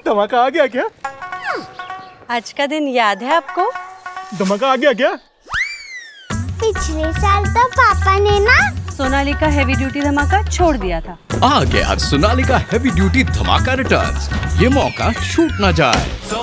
धमाका आ गया क्या? आज का दिन याद है आपको? धमाका आ गया क्या? पिछले साल तो पापा ने ना सोनालिका हेवी ड्यूटी धमाका छोड़ दिया था। आ गया सोनालिका हेवी ड्यूटी धमाका रिटर्न्स। ये मौका छूट ना जाए।